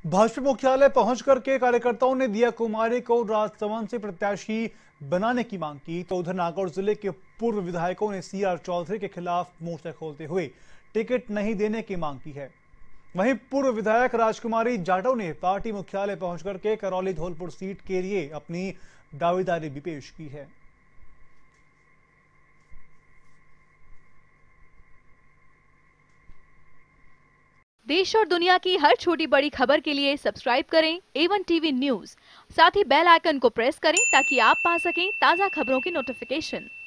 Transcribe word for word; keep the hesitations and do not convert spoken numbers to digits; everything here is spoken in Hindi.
भाजपा मुख्यालय पहुंचकर के कार्यकर्ताओं ने दिया कुमारी को राजसमंद से प्रत्याशी बनाने की मांग की, तो उधर नागौर जिले के पूर्व विधायकों ने सी आर चौधरी के खिलाफ मोर्चा खोलते हुए टिकट नहीं देने की मांग की है। वहीं पूर्व विधायक राजकुमारी जाटव ने पार्टी मुख्यालय पहुंचकर के करौली धौलपुर सीट के लिए अपनी दावेदारी भी पेश की है। देश और दुनिया की हर छोटी बड़ी खबर के लिए सब्सक्राइब करें ए वन टीवी न्यूज़। साथ ही बेल आइकन को प्रेस करें ताकि आप पा सकें ताज़ा खबरों की नोटिफिकेशन।